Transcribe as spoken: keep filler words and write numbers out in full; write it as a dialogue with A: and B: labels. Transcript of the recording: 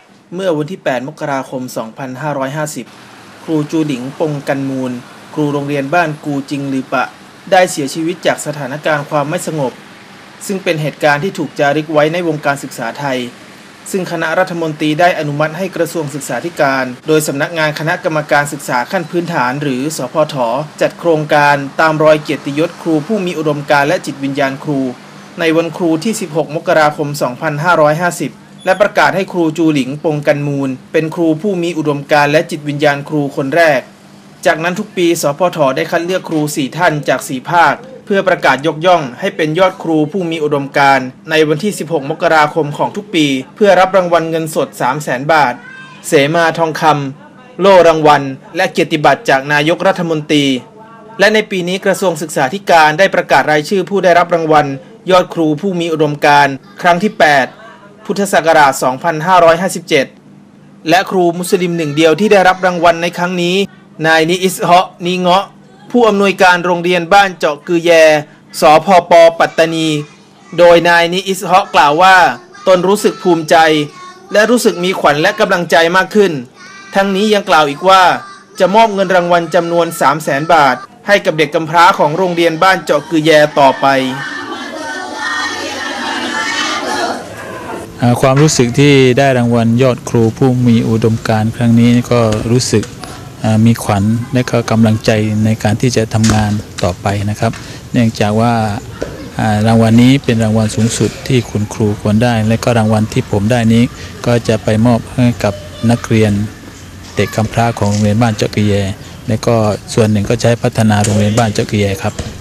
A: เมื่อวันที่ แปด มกราคม สองพันห้าร้อยห้าสิบ ครูจูหลิงปงกันมูลครูโรงเรียนบ้านกูจิงลือปะได้เสียชีวิตจากสถานการณ์ความไม่สงบซึ่งเป็นเหตุการณ์ที่ถูกจารึกไว้ในวงการศึกษาไทยซึ่งคณะรัฐมนตรีได้อนุมัติให้กระทรวงศึกษาธิการโดยสำนักงานคณะกรรมการศึกษาขั้นพื้นฐานหรือสพฐจัดโครงการตามรอยเกียรติยศครูผู้มีอุดมการณ์และจิตวิญญาณครูในวันครูที่ สิบหก มกราคม สองพันห้าร้อยห้าสิบ และประกาศให้ครูจูหลิงปงกันมูลเป็นครูผู้มีอุดมการณ์และจิตวิญญาณครูคนแรกจากนั้นทุกปีสพฐได้คัดเลือกครูสี่ท่านจากสี่ภาคเพื่อประกาศยกย่องให้เป็นยอดครูผู้มีอุดมการณ์ในวันที่ สิบหก มกราคมของทุกปีเพื่อรับรางวัลเงินสด สามแสน บาทเสมาทองคำโล่รางวัลและเกียรติบัตรจากนายกรัฐมนตรีและในปีนี้กระทรวงศึกษาธิการได้ประกาศรายชื่อผู้ได้รับรางวัลยอดครูผู้มีอุดมการณ์ครั้งที่ แปด พุทธศักราช สองพันห้าร้อยห้าสิบเจ็ด และครูมุสลิมหนึ่งเดียวที่ได้รับรางวัลในครั้งนี้นายนิอิสฮะนีเงาะผู้อำนวยการโรงเรียนบ้านเจาะกือแยสพปปัตตานีโดยนายนิอิสฮะกล่าวว่าตนรู้สึกภูมิใจและรู้สึกมีขวัญและกำลังใจมากขึ้นทั้งนี้ยังกล่าวอีกว่าจะมอบเงินรางวัลจำนวน สามแสน บาทให้กับเด็กกำพร้าของโรงเรียนบ้านเจาะกือแยต่อไป
B: ความรู้สึกที่ได้รางวัลยอดครูผู้มีอุดมการณ์ครั้งนี้ก็รู้สึกมีขวัญและก็กำลังใจในการที่จะทำงานต่อไปนะครับเนื่องจากว่ารางวัลนี้เป็นรางวัลสูงสุดที่คุณครูควรได้และก็รางวัลที่ผมได้นี้ก็จะไปมอบให้กับนักเรียนเด็กกำพร้าของโรงเรียนบ้านเจาะกือแยและก็ส่วนหนึ่งก็ใช้พัฒนาโรงเรียนบ้านเจาะกือแยครับ